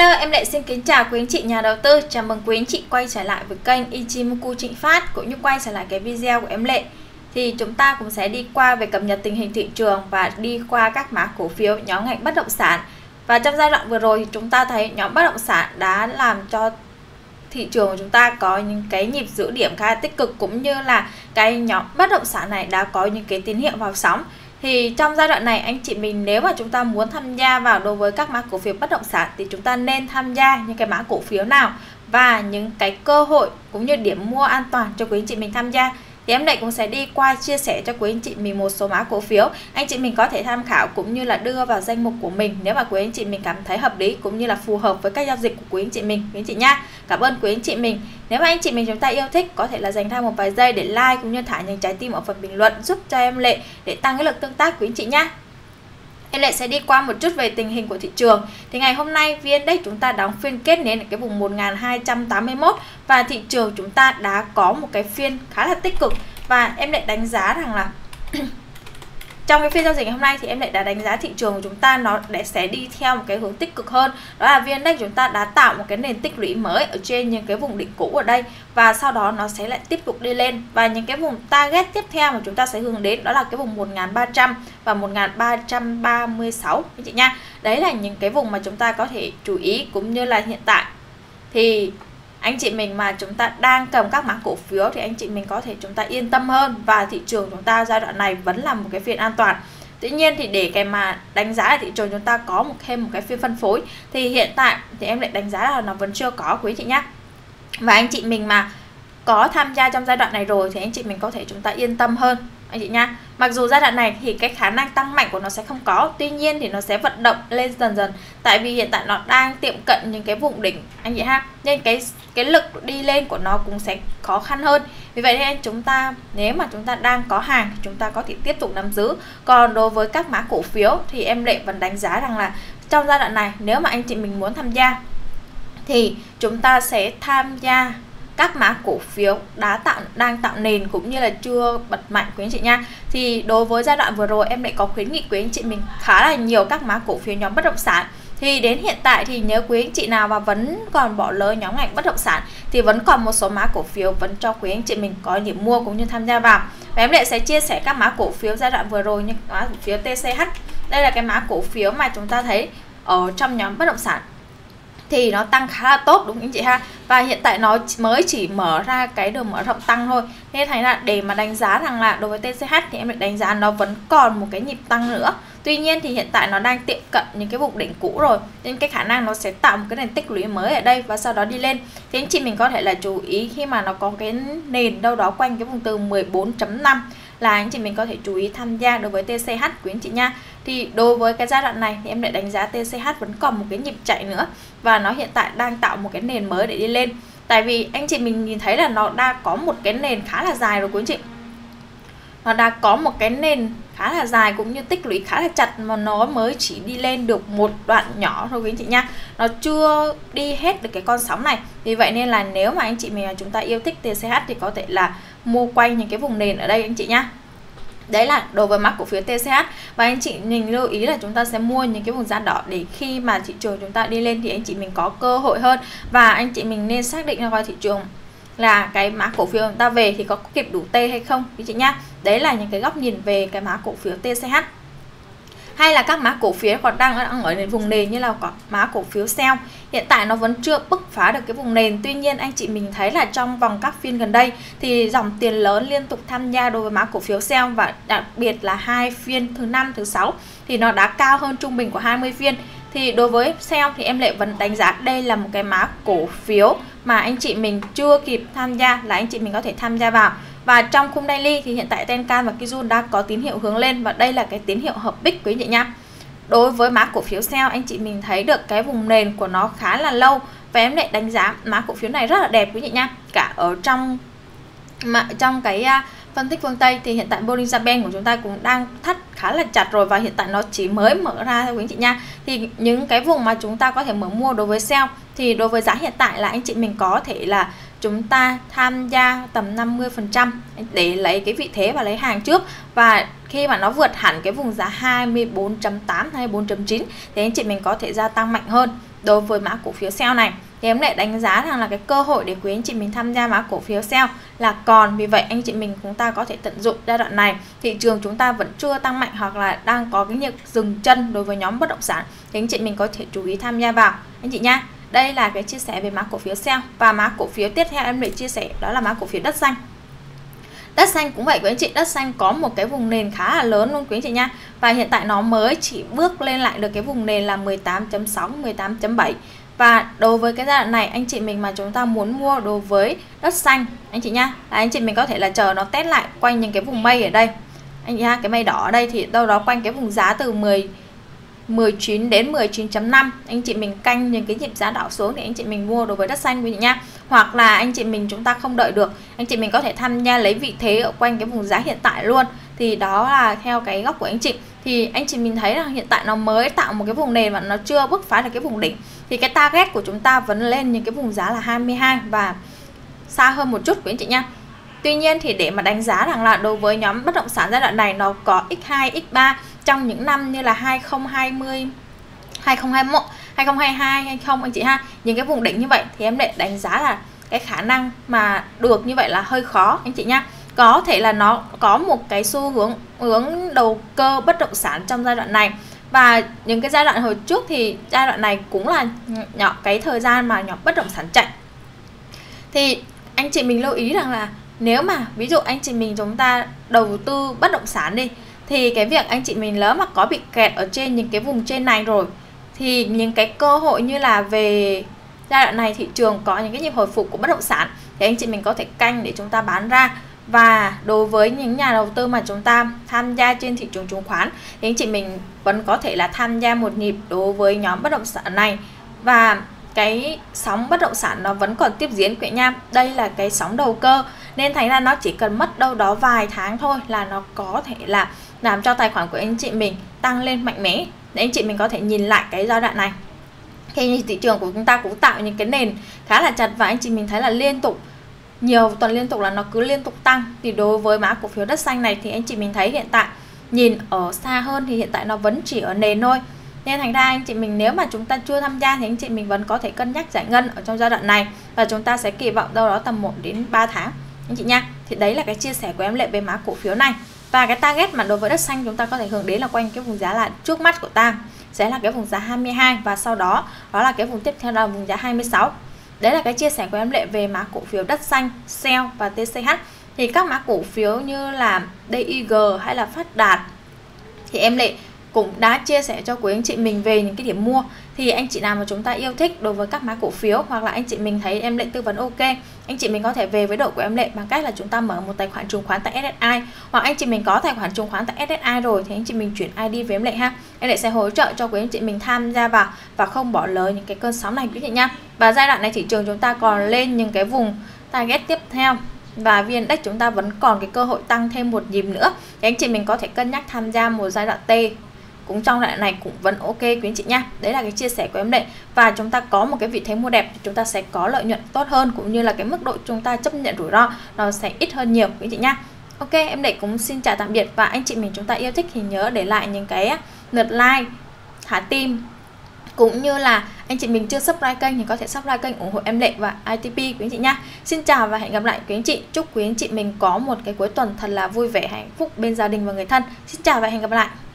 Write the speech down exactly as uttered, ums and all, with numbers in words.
Hello, em lại xin kính chào quý anh chị nhà đầu tư. Chào mừng quý anh chị quay trở lại với kênh Ichimoku Trịnh Phát, cũng như quay trở lại cái video của em Lệ. Thì chúng ta cũng sẽ đi qua về cập nhật tình hình thị trường và đi qua các mã cổ phiếu nhóm ngành bất động sản. Và trong giai đoạn vừa rồi thì chúng ta thấy nhóm bất động sản đã làm cho thị trường của chúng ta có những cái nhịp giữ điểm khá là tích cực, cũng như là cái nhóm bất động sản này đã có những cái tín hiệu vào sóng. Thì trong giai đoạn này anh chị mình nếu mà chúng ta muốn tham gia vào đối với các mã cổ phiếu bất động sản thì chúng ta nên tham gia những cái mã cổ phiếu nào và những cái cơ hội cũng như điểm mua an toàn cho quý anh chị mình tham gia. Thì em Lệ cũng sẽ đi qua chia sẻ cho quý anh chị mình một số mã cổ phiếu anh chị mình có thể tham khảo cũng như là đưa vào danh mục của mình nếu mà quý anh chị mình cảm thấy hợp lý cũng như là phù hợp với các giao dịch của quý anh chị mình, quý anh chị nha. Cảm ơn quý anh chị mình. Nếu mà anh chị mình chúng ta yêu thích có thể là dành ra một vài giây để like cũng như thả những trái tim ở phần bình luận giúp cho em Lệ để tăng cái lực tương tác quý anh chị nha. Em Lệ sẽ đi qua một chút về tình hình của thị trường. Thì ngày hôm nay vê en-Index chúng ta đóng phiên kết nến ở cái vùng một nghìn hai trăm tám mươi mốt và thị trường chúng ta đã có một cái phiên khá là tích cực. Và em Lệ đánh giá rằng là trong cái phiên giao dịch ngày hôm nay thì em Lệ đã đánh giá thị trường của chúng ta nó để sẽ đi theo một cái hướng tích cực hơn. Đó là vê en-Index chúng ta đã tạo một cái nền tích lũy mới ở trên những cái vùng đỉnh cũ ở đây, và sau đó nó sẽ lại tiếp tục đi lên. Và những cái vùng target tiếp theo mà chúng ta sẽ hướng đến đó là cái vùng một nghìn ba trăm và một nghìn ba trăm ba mươi sáu anh chị nha. Đấy là những cái vùng mà chúng ta có thể chú ý, cũng như là hiện tại thì anh chị mình mà chúng ta đang cầm các mã cổ phiếu thì anh chị mình có thể chúng ta yên tâm hơn, và thị trường chúng ta giai đoạn này vẫn là một cái phiên an toàn. Tuy nhiên thì để cái mà đánh giá là thị trường chúng ta có một thêm một cái phiên phân phối thì hiện tại thì em lại đánh giá là nó vẫn chưa có quý chị nhé. Và anh chị mình mà có tham gia trong giai đoạn này rồi thì anh chị mình có thể chúng ta yên tâm hơn anh chị nha. Mặc dù giai đoạn này thì cái khả năng tăng mạnh của nó sẽ không có, tuy nhiên thì nó sẽ vận động lên dần dần, tại vì hiện tại nó đang tiệm cận những cái vùng đỉnh anh chị ha, nên cái cái lực đi lên của nó cũng sẽ khó khăn hơn. Vì vậy nên chúng ta nếu mà chúng ta đang có hàng thì chúng ta có thể tiếp tục nắm giữ. Còn đối với các mã cổ phiếu thì em Lệ vẫn đánh giá rằng là trong giai đoạn này nếu mà anh chị mình muốn tham gia thì chúng ta sẽ tham gia các mã cổ phiếu đã tạo đang tạo nền cũng như là chưa bật mạnh quý anh chị nha. Thì đối với giai đoạn vừa rồi em lại có khuyến nghị quý anh chị mình khá là nhiều các mã cổ phiếu nhóm bất động sản. Thì đến hiện tại thì nếu quý anh chị nào mà vẫn còn bỏ lỡ nhóm ngành bất động sản thì vẫn còn một số mã cổ phiếu vẫn cho quý anh chị mình có điểm mua cũng như tham gia vào. Và em lại sẽ chia sẻ các mã cổ phiếu giai đoạn vừa rồi như mã cổ phiếu tê xê hát. Đây là cái mã cổ phiếu mà chúng ta thấy ở trong nhóm bất động sản thì nó tăng khá là tốt đúng không anh chị ha. Và hiện tại nó mới chỉ mở ra cái đường mở rộng tăng thôi, nên thành ra để mà đánh giá rằng là đối với tê xê hát thì em lại đánh giá nó vẫn còn một cái nhịp tăng nữa. Tuy nhiên thì hiện tại nó đang tiệm cận những cái vùng đỉnh cũ rồi, nên cái khả năng nó sẽ tạo một cái nền tích lũy mới ở đây và sau đó đi lên. Thì anh chị mình có thể là chú ý khi mà nó có cái nền đâu đó quanh cái vùng từ mười bốn chấm năm là anh chị mình có thể chú ý tham gia đối với tê xê hát quý anh chị nha. Thì đối với cái giai đoạn này thì em lại đánh giá tê xê hát vẫn còn một cái nhịp chạy nữa, và nó hiện tại đang tạo một cái nền mới để đi lên. Tại vì anh chị mình nhìn thấy là nó đã có một cái nền khá là dài rồi quý anh chị. Nó đã có một cái nền khá là dài cũng như tích lũy khá là chặt, mà nó mới chỉ đi lên được một đoạn nhỏ thôi quý anh chị nha. Nó chưa đi hết được cái con sóng này. Vì vậy nên là nếu mà anh chị mình chúng ta yêu thích tê xê hát thì có thể là mua quanh những cái vùng nền ở đây anh chị nha. Đấy là đối với mã cổ phiếu tê xê hát. Và anh chị mình lưu ý là chúng ta sẽ mua những cái vùng giá đỏ để khi mà thị trường chúng ta đi lên thì anh chị mình có cơ hội hơn. Và anh chị mình nên xác định là vào thị trường là cái mã cổ phiếu chúng ta về thì có kịp đủ T hay không quý chị nhá. Đấy là những cái góc nhìn về cái mã cổ phiếu tê xê hát. Hay là các mã cổ phiếu còn đang, đang ở vùng nền như là có mã cổ phiếu Shell. Hiện tại nó vẫn chưa bứt phá được cái vùng nền. Tuy nhiên anh chị mình thấy là trong vòng các phiên gần đây thì dòng tiền lớn liên tục tham gia đối với mã cổ phiếu Shell, và đặc biệt là hai phiên thứ năm, thứ sáu thì nó đã cao hơn trung bình của hai mươi phiên. Thì đối với Shell thì em Lệ vẫn đánh giá đây là một cái mã cổ phiếu mà anh chị mình chưa kịp tham gia là anh chị mình có thể tham gia vào. Và trong khung daily thì hiện tại Tenkan và Kijun đã có tín hiệu hướng lên, và đây là cái tín hiệu hợp bích quý anh chị nha. Đối với mã cổ phiếu Shell anh chị mình thấy được cái vùng nền của nó khá là lâu, và em lại đánh giá mã cổ phiếu này rất là đẹp quý chị nha. Cả ở trong mà trong cái uh, phân tích phương Tây thì hiện tại Bollinger Band của chúng ta cũng đang thắt khá là chặt rồi, và hiện tại nó chỉ mới mở ra thôi quý anh chị nha. Thì những cái vùng mà chúng ta có thể mở mua đối với Shell thì đối với giá hiện tại là anh chị mình có thể là chúng ta tham gia tầm năm mươi phần trăm để lấy cái vị thế và lấy hàng trước, và khi mà nó vượt hẳn cái vùng giá hai mươi bốn chấm tám hay bốn chấm chín thì anh chị mình có thể gia tăng mạnh hơn đối với mã cổ phiếu sell này. Thì em lại đánh giá rằng là cái cơ hội để quý anh chị mình tham gia mã cổ phiếu sell là còn, vì vậy anh chị mình chúng ta có thể tận dụng giai đoạn này thị trường chúng ta vẫn chưa tăng mạnh hoặc là đang có cái nhịp dừng chân đối với nhóm bất động sản thì anh chị mình có thể chú ý tham gia vào anh chị nha. Đây là cái chia sẻ về mã cổ phiếu sell. Và mã cổ phiếu tiếp theo em lại chia sẻ đó là mã cổ phiếu đất xanh. Đất xanh cũng vậy quý anh chị, đất xanh có một cái vùng nền khá là lớn luôn quý anh chị nha. Và hiện tại nó mới chỉ bước lên lại được cái vùng nền là mười tám chấm sáu, mười tám chấm bảy. Và đối với cái giai đoạn này anh chị mình mà chúng ta muốn mua đối với đất xanh anh chị nha, là anh chị mình có thể là chờ nó test lại quanh những cái vùng mây ở đây. Anh nha, cái mây đỏ ở đây thì đâu đó quanh cái vùng giá từ mười, mười chín đến mười chín chấm năm. Anh chị mình canh những cái nhịp giá đảo xuống thì anh chị mình mua đối với đất xanh quý vị nha. Hoặc là anh chị mình chúng ta không đợi được, anh chị mình có thể tham gia lấy vị thế ở quanh cái vùng giá hiện tại luôn. Thì đó là theo cái góc của anh chị. Thì anh chị mình thấy là hiện tại nó mới tạo một cái vùng nền mà nó chưa bứt phá được cái vùng đỉnh. Thì cái target của chúng ta vẫn lên những cái vùng giá là hai mươi hai và xa hơn một chút quý anh chị nha. Tuy nhiên thì để mà đánh giá rằng là đối với nhóm bất động sản giai đoạn này nó có x hai, x ba trong những năm như là hai không hai không, hai không hai mốt, hai không hai hai hay không anh chị ha, những cái vùng đỉnh như vậy thì em lại đánh giá là cái khả năng mà được như vậy là hơi khó anh chị nha. Có thể là nó có một cái xu hướng hướng đầu cơ bất động sản trong giai đoạn này, và những cái giai đoạn hồi trước thì giai đoạn này cũng là nhỏ cái thời gian mà nhóm bất động sản chạy. Thì anh chị mình lưu ý rằng là nếu mà ví dụ anh chị mình chúng ta đầu tư bất động sản đi, thì cái việc anh chị mình lỡ mà có bị kẹt ở trên những cái vùng trên này rồi thì những cái cơ hội như là về giai đoạn này thị trường có những cái nhịp hồi phục của bất động sản thì anh chị mình có thể canh để chúng ta bán ra. Và đối với những nhà đầu tư mà chúng ta tham gia trên thị trường chứng khoán thì anh chị mình vẫn có thể là tham gia một nhịp đối với nhóm bất động sản này. Và cái sóng bất động sản nó vẫn còn tiếp diễn quý nha. Đây là cái sóng đầu cơ nên thành ra nó chỉ cần mất đâu đó vài tháng thôi là nó có thể là làm cho tài khoản của anh chị mình tăng lên mạnh mẽ. Để anh chị mình có thể nhìn lại cái giai đoạn này khi thị trường của chúng ta cũng tạo những cái nền khá là chặt, và anh chị mình thấy là liên tục nhiều tuần liên tục là nó cứ liên tục tăng. Thì đối với mã cổ phiếu đất xanh này thì anh chị mình thấy hiện tại nhìn ở xa hơn thì hiện tại nó vẫn chỉ ở nền thôi. Nên thành ra anh chị mình nếu mà chúng ta chưa tham gia thì anh chị mình vẫn có thể cân nhắc giải ngân ở trong giai đoạn này, và chúng ta sẽ kỳ vọng đâu đó tầm một đến ba tháng anh chị nha. Thì đấy là cái chia sẻ của em Lệ về mã cổ phiếu này. Và cái target mà đối với đất xanh chúng ta có thể hướng đến là quanh cái vùng giá là trước mắt của ta sẽ là cái vùng giá hai mươi hai, và sau đó đó là cái vùng tiếp theo là vùng giá hai mươi sáu. Đấy là cái chia sẻ của em Lệ về mã cổ phiếu đất xanh, sell và tê xê hát. Thì các mã cổ phiếu như là đê i giê hay là Phát Đạt thì em Lệ cũng đã chia sẻ cho quý anh chị mình về những cái điểm mua. Thì anh chị nào mà chúng ta yêu thích đối với các mã cổ phiếu, hoặc là anh chị mình thấy em Lệ tư vấn ok, anh chị mình có thể về với đội của em Lệ bằng cách là chúng ta mở một tài khoản chứng khoán tại ét ét i, hoặc anh chị mình có tài khoản chứng khoán tại ét ét i rồi thì anh chị mình chuyển i đê với em Lệ ha. Em Lệ sẽ hỗ trợ cho quý anh chị mình tham gia vào và không bỏ lỡ những cái cơn sóng này quý vị nha. Và giai đoạn này thị trường chúng ta còn lên những cái vùng target tiếp theo, và vê en Index chúng ta vẫn còn cái cơ hội tăng thêm một nhịp nữa thì anh chị mình có thể cân nhắc tham gia một giai đoạn T cũng trong đoạn này cũng vẫn ok quý anh chị nha. Đấy là cái chia sẻ của em Lệ, và chúng ta có một cái vị thế mua đẹp thì chúng ta sẽ có lợi nhuận tốt hơn, cũng như là cái mức độ chúng ta chấp nhận rủi ro nó sẽ ít hơn nhiều quý anh chị nha. Ok, em Lệ cũng xin chào tạm biệt, và anh chị mình chúng ta yêu thích thì nhớ để lại những cái lượt like, thả tim, cũng như là anh chị mình chưa subscribe kênh thì có thể subscribe kênh ủng hộ em Lệ và i tê pê quý anh chị nha. Xin chào và hẹn gặp lại quý anh chị. Chúc quý anh chị mình có một cái cuối tuần thật là vui vẻ, hạnh phúc bên gia đình và người thân. Xin chào và hẹn gặp lại.